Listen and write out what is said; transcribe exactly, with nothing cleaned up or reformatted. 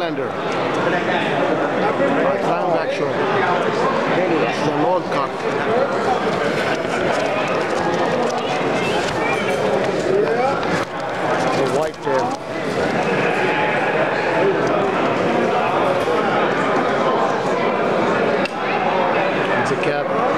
Hollander. Rhinebeck show. That's an old cock. The white tail. It's a cap.